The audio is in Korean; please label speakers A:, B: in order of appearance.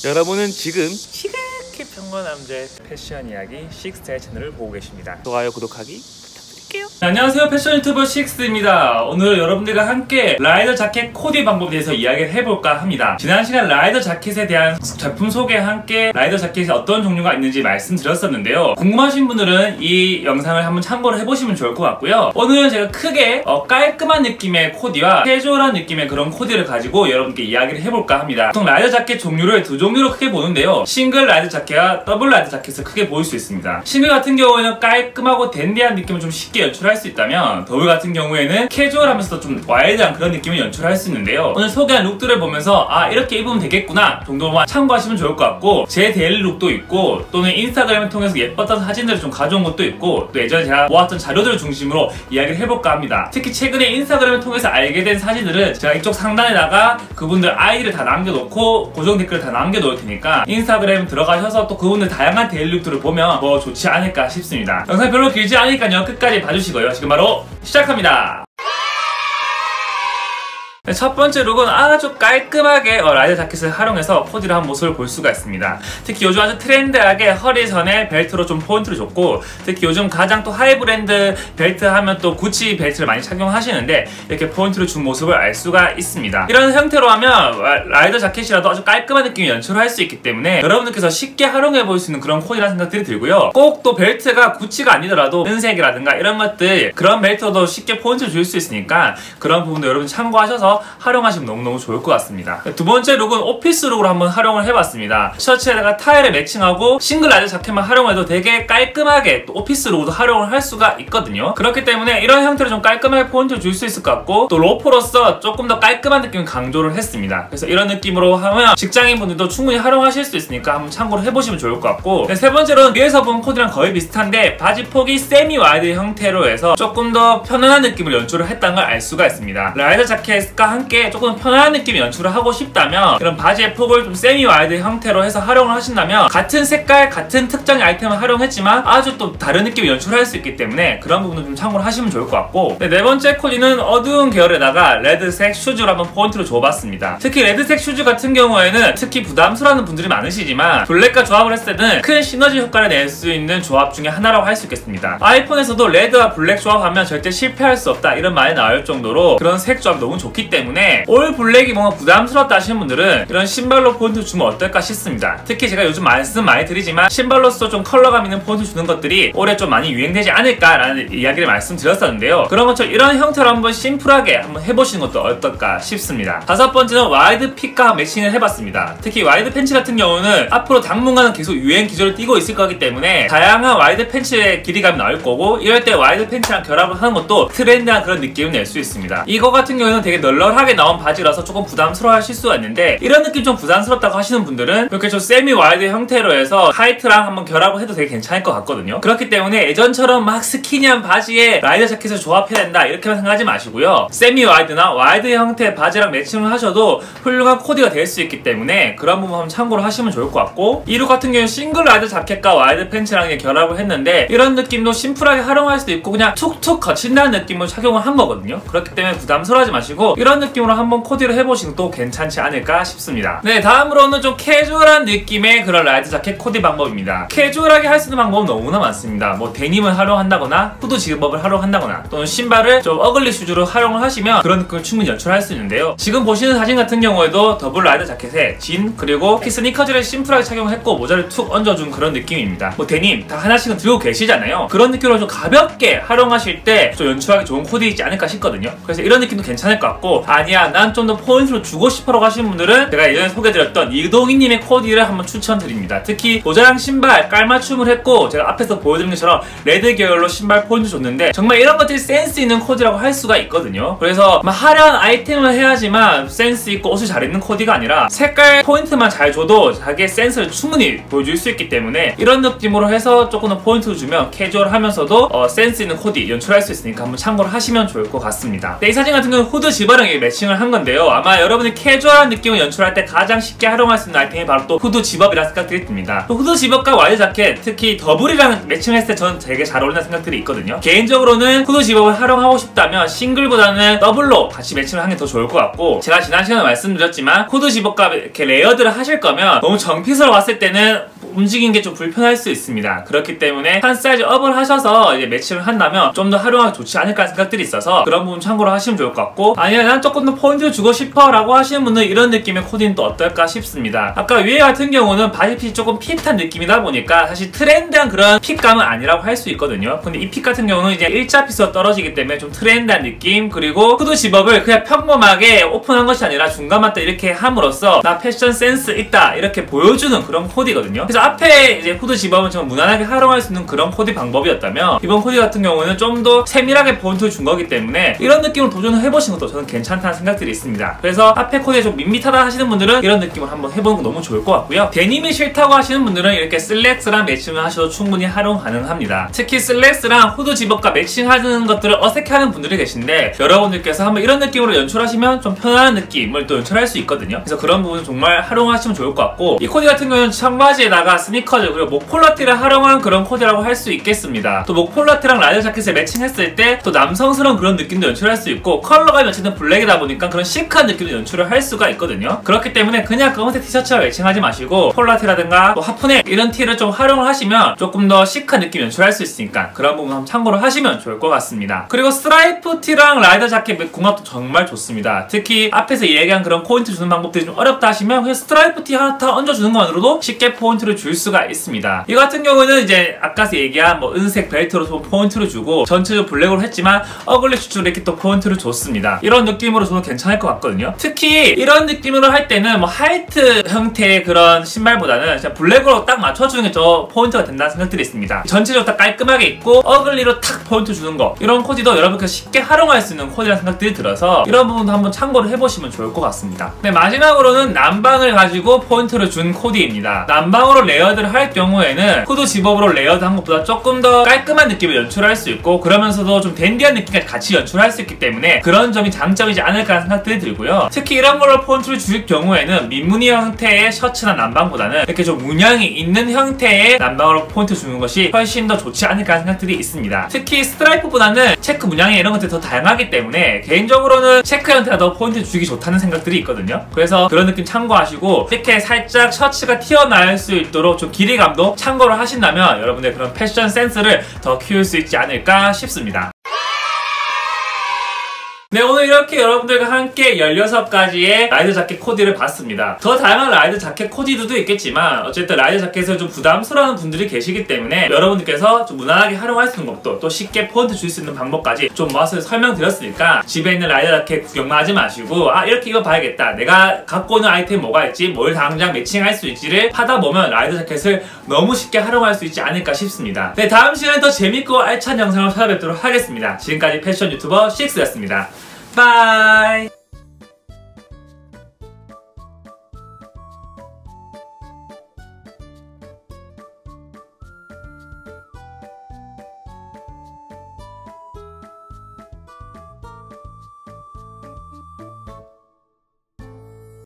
A: 여러분은 지금 시각히 평범한 남자의 패션 이야기 식스타일 채널을 보고 계십니다. 좋아요, 구독하기 부탁드릴게요. 안녕하세요, 패션 유튜버 식스입니다. 오늘 여러분들과 함께 라이더 자켓 코디 방법에 대해서 이야기를 해볼까 합니다. 지난 시간 라이더 자켓에 대한 제품 소개와 함께 라이더 자켓이 어떤 종류가 있는지 말씀드렸었는데요. 궁금하신 분들은 이 영상을 한번 참고를 해보시면 좋을 것 같고요. 오늘은 제가 크게 깔끔한 느낌의 코디와 캐주얼한 느낌의 그런 코디를 가지고 여러분께 이야기를 해볼까 합니다. 보통 라이더 자켓 종류를 두 종류로 크게 보는데요. 싱글 라이더 자켓과 더블 라이더 자켓을 크게 볼 수 있습니다. 싱글 같은 경우에는 깔끔하고 댄디한 느낌을 좀 쉽게 연출할 수 있다면, 더블 같은 경우에는 캐주얼하면서도 좀 와일드한 그런 느낌을 연출할 수 있는데요. 오늘 소개한 룩들을 보면서 이렇게 입으면 되겠구나 정도만 참고하시면 좋을 것 같고, 제 데일리 룩도 있고 또는 인스타그램을 통해서 예뻤던 사진들을 좀 가져온 것도 있고, 또 예전에 제가 모았던 자료들을 중심으로 이야기를 해볼까 합니다. 특히 최근에 인스타그램을 통해서 알게 된 사진들은 제가 이쪽 상단에다가 그분들 아이디를 다 남겨놓고 고정 댓글을 다 남겨놓을 테니까 인스타그램 들어가셔서 또 그분들 다양한 데일리 룩들을 보면 뭐 좋지 않을까 싶습니다. 영상 별로 길지 않으니까요, 끝까지 봐주시고요. 지금 바로 시작합니다. 첫 번째 룩은 아주 깔끔하게 라이더 자켓을 활용해서 코디를 한 모습을 볼 수가 있습니다. 특히 요즘 아주 트렌디하게 허리선에 벨트로 좀 포인트를 줬고, 특히 요즘 가장 또 하이브랜드 벨트 하면 또 구찌 벨트를 많이 착용하시는데 이렇게 포인트를 준 모습을 알 수가 있습니다. 이런 형태로 하면 라이더 자켓이라도 아주 깔끔한 느낌을 연출할 수 있기 때문에 여러분들께서 쉽게 활용해 볼 수 있는 그런 코디라는 생각들이 들고요. 꼭 또 벨트가 구찌가 아니더라도 은색이라든가 이런 것들, 그런 벨트도 쉽게 포인트를 줄 수 있으니까 그런 부분도 여러분 참고하셔서 활용하시면 너무너무 좋을 것 같습니다. 두 번째 룩은 오피스 룩으로 한번 활용을 해봤습니다. 셔츠에다가 타일을 매칭하고 싱글 라이더 자켓만 활용해도 되게 깔끔하게 또 오피스 룩으로 활용을 할 수가 있거든요. 그렇기 때문에 이런 형태로 좀 깔끔하게 포인트를 줄 수 있을 것 같고, 또 로퍼로서 조금 더 깔끔한 느낌을 강조를 했습니다. 그래서 이런 느낌으로 하면 직장인분들도 충분히 활용하실 수 있으니까 한번 참고를 해보시면 좋을 것 같고, 세 번째로는 위에서 본 코디랑 거의 비슷한데 바지 폭이 세미 와이드 형태로 해서 조금 더 편안한 느낌을 연출을 했다는 걸 알 수가 있습니다. 라이더 자켓과 함께 조금 편안한 느낌 연출을 하고 싶다면 이런 바지의 폭을 좀 세미 와이드 형태로 해서 활용을 하신다면, 같은 색깔 같은 특정의 아이템을 활용했지만 아주 또 다른 느낌을 연출할 수 있기 때문에 그런 부분은 좀 참고를 하시면 좋을 것 같고, 네 번째 코디는 어두운 계열에다가 레드색 슈즈로 한번 포인트를 줘봤습니다. 특히 레드색 슈즈 같은 경우에는 특히 부담스러워하는 분들이 많으시지만 블랙과 조합을 했을 때는 큰 시너지 효과를 낼 수 있는 조합 중에 하나라고 할 수 있겠습니다. 아이폰에서도 레드와 블랙 조합하면 절대 실패할 수 없다 이런 말이 나올 정도로 그런 색 조합이 너무 좋기 때문에 올 블랙이 뭔가 부담스럽다 하시는 분들은 이런 신발로 포인트 주면 어떨까 싶습니다. 특히 제가 요즘 말씀 많이 드리지만 신발로서 좀 컬러감 있는 포인트 주는 것들이 올해 좀 많이 유행되지 않을까라는 이야기를 말씀드렸었는데요. 그런 것처럼 이런 형태로 한번 심플하게 한번 해보시는 것도 어떨까 싶습니다. 다섯 번째는 와이드 핏과 매칭을 해봤습니다. 특히 와이드 팬츠 같은 경우는 앞으로 당분간은 계속 유행 기조를 띠고 있을 거기 때문에 다양한 와이드 팬츠의 길이감이 나올 거고, 이럴 때 와이드 팬츠랑 결합을 하는 것도 트렌디한 그런 느낌을 낼 수 있습니다. 이거 같은 경우는 되게 널널하게 나온 바지라서 조금 부담스러워 하실 수가 있는데, 이런 느낌 좀 부담스럽다고 하시는 분들은 이렇게 좀 세미 와이드 형태로 해서 타이트랑 한번 결합을 해도 되게 괜찮을 것 같거든요. 그렇기 때문에 예전처럼 막 스키니한 바지에 라이더 자켓을 조합해야 된다 이렇게만 생각하지 마시고요. 세미 와이드나 와이드 형태의 바지랑 매칭을 하셔도 훌륭한 코디가 될 수 있기 때문에 그런 부분 한번 참고를 하시면 좋을 것 같고, 이 룩 같은 경우는 싱글 라이더 자켓과 와이드 팬츠랑 결합을 했는데 이런 느낌도 심플하게 활용할 수도 있고 그냥 툭툭 거친다는 느낌으로 착용을 한 거거든요. 그렇기 때문에 부담스러워하지 마시고 이런 느낌으로 한번 코디를 해보시는 것도 괜찮지 않을까 싶습니다. 네, 다음으로는 좀 캐주얼한 느낌의 그런 라이더 자켓 코디 방법입니다. 캐주얼하게 할 수 있는 방법은 너무나 많습니다. 뭐 데님을 활용한다거나 후드 지급업을 활용한다거나 또는 신발을 좀 어글리 슈즈로 활용을 하시면 그런 느낌을 충분히 연출할 수 있는데요. 지금 보시는 사진 같은 경우에도 더블 라이더 자켓에 진 그리고 스니커즈를 심플하게 착용했고 모자를 툭 얹어준 그런 느낌입니다. 뭐 데님 다 하나씩은 들고 계시잖아요. 그런 느낌으로 좀 가볍게 활용하실 때 좀 연출하기 좋은 코디이지 않을까 싶거든요. 그래서 이런 느낌도 괜찮을 것 같고, 아니야 난 좀 더 포인트로 주고 싶어라고 하시는 분들은 제가 예전에 소개드렸던 이동희님의 코디를 한번 추천드립니다. 특히 모자랑 신발 깔맞춤을 했고, 제가 앞에서 보여드린 것처럼 레드 계열로 신발 포인트 줬는데 정말 이런 것들이 센스 있는 코디라고 할 수가 있거든요. 그래서 막 화려한 아이템을 해야지만 센스 있고 옷을 잘 입는 코디가 아니라 색깔 포인트만 잘 줘도 자기의 센스를 충분히 보여줄 수 있기 때문에 이런 느낌으로 해서 조금 더 포인트를 주면 캐주얼하면서도 센스 있는 코디 연출할 수 있으니까 한번 참고를 하시면 좋을 것 같습니다. 네, 이 사진 같은 경우는 후드 지퍼랑 매칭을 한 건데요. 아마 여러분이 캐주얼한 느낌을 연출할 때 가장 쉽게 활용할 수 있는 아이템이 바로 또 후드 집업이라는 생각들이 듭니다. 또 후드 집업과 와이드 자켓, 특히 더블이랑 매칭했을 때 저는 되게 잘 어울리는 생각들이 있거든요. 개인적으로는 후드 집업을 활용하고 싶다면 싱글보다는 더블로 같이 매칭을 하는 게 더 좋을 것 같고, 제가 지난 시간에 말씀드렸지만 후드 집업과 이렇게 레이어드를 하실 거면 너무 정핏으로 왔을 때는 움직이는 게 좀 불편할 수 있습니다. 그렇기 때문에 한 사이즈 업을 하셔서 이제 매칭을 한다면 좀 더 활용하기 좋지 않을까 하는 생각들이 있어서 그런 부분 참고로 하시면 좋을 것 같고, 아니면 난 조금 더 포인트를 주고 싶어 라고 하시는 분은 이런 느낌의 코디는 또 어떨까 싶습니다. 아까 위에 같은 경우는 바디핏이 조금 핏한 느낌이다 보니까 사실 트렌드한 그런 핏감은 아니라고 할 수 있거든요. 근데 이 핏 같은 경우는 이제 일자 핏으로 떨어지기 때문에 좀 트렌드한 느낌, 그리고 후드 집업을 그냥 평범하게 오픈한 것이 아니라 중간마다 이렇게 함으로써 나 패션 센스 있다 이렇게 보여주는 그런 코디거든요. 그래서 앞에 이제 후드 집업은 정말 무난하게 활용할 수 있는 그런 코디 방법이었다면, 이번 코디 같은 경우는 좀 더 세밀하게 포인트를 준 거기 때문에 이런 느낌으로 도전을 해보시는 것도 저는 괜찮다는 생각들이 있습니다. 그래서 앞에 코디에 좀 밋밋하다 하시는 분들은 이런 느낌을 한번 해보는 거 너무 좋을 것 같고요. 데님이 싫다고 하시는 분들은 이렇게 슬랙스랑 매칭을 하셔도 충분히 활용 가능합니다. 특히 슬랙스랑 후드 집업과 매칭하는 것들을 어색해하는 분들이 계신데, 여러분들께서 한번 이런 느낌으로 연출하시면 좀 편안한 느낌을 또 연출할 수 있거든요. 그래서 그런 부분 정말 활용하시면 좋을 것 같고, 이 코디 같은 경우는 청바지에다가 스니커즈 그리고 목폴라티를 활용한 그런 코디라고 할 수 있겠습니다. 또 목폴라티랑 라이더 자켓을 매칭했을 때 또 남성스러운 그런 느낌도 연출할 수 있고, 컬러가 매칭된 블랙이다 보니까 그런 시크한 느낌도 연출을 할 수가 있거든요. 그렇기 때문에 그냥 검은색 티셔츠와 매칭하지 마시고 폴라티라든가 또 하프넥 이런 티를 좀 활용을 하시면 조금 더 시크한 느낌 연출할 수 있으니까 그런 부분 한번 참고로 하시면 좋을 것 같습니다. 그리고 스트라이프 티랑 라이더 자켓 궁합도 정말 좋습니다. 특히 앞에서 얘기한 그런 포인트 주는 방법들이 좀 어렵다 하시면 그냥 스트라이프 티 하나 다 얹어주는 것만으로도 쉽게 포인트를 줄 수가 있습니다. 이 같은 경우는 이제 아까 얘기한 뭐 은색 벨트로 좀 포인트를 주고 전체적으로 블랙으로 했지만 어글리 슈즈로 이렇게 또 포인트를 줬습니다. 이런 느낌으로 저는 괜찮을 것 같거든요. 특히 이런 느낌으로 할 때는 뭐 하이트 형태의 그런 신발보다는 그냥 블랙으로 딱 맞춰주는 게 더 포인트가 된다는 생각들이 있습니다. 전체적으로 딱 깔끔하게 입고 어글리로 탁 포인트 주는 거, 이런 코디도 여러분께서 쉽게 활용할 수 있는 코디라는 생각들이 들어서 이런 부분도 한번 참고를 해보시면 좋을 것 같습니다. 네, 마지막으로는 남방을 가지고 포인트를 준 코디입니다. 남방으로 레이어드를 할 경우에는 후드 집업으로 레이어드 한 것보다 조금 더 깔끔한 느낌을 연출할 수 있고, 그러면서도 좀 댄디한 느낌까지 같이 연출할 수 있기 때문에 그런 점이 장점이지 않을까 하는 생각들이 들고요. 특히 이런 걸로 포인트를 줄 경우에는 민무늬 형태의 셔츠나 남방보다는 이렇게 좀 문양이 있는 형태의 남방으로 포인트 주는 것이 훨씬 더 좋지 않을까 하는 생각들이 있습니다. 특히 스트라이프보다는 체크 문양이 이런 것들이 더 다양하기 때문에 개인적으로는 체크 형태가 더 포인트 주기 좋다는 생각들이 있거든요. 그래서 그런 느낌 참고하시고, 이렇게 살짝 셔츠가 튀어나올 수 있도록 좀 길이감도 참고를 하신다면 여러분의 그런 패션 센스를 더 키울 수 있지 않을까 싶습니다. 네, 오늘 이렇게 여러분들과 함께 16가지의 라이더 자켓 코디를 봤습니다. 더 다양한 라이더 자켓 코디들도 있겠지만 어쨌든 라이더 자켓을 좀 부담스러워하는 분들이 계시기 때문에 여러분들께서 좀 무난하게 활용할 수 있는 것도 또 쉽게 포인트 줄 수 있는 방법까지 좀 모아서 설명드렸으니까 집에 있는 라이더 자켓 구경만 하지 마시고, 아 이렇게 이거 봐야겠다, 내가 갖고 있는 아이템 뭐가 있지, 뭘 당장 매칭할 수 있지를 하다 보면 라이더 자켓을 너무 쉽게 활용할 수 있지 않을까 싶습니다. 네, 다음 시간에 더 재밌고 알찬 영상을 찾아뵙도록 하겠습니다. 지금까지 패션 유튜버 식스였습니다. 바이.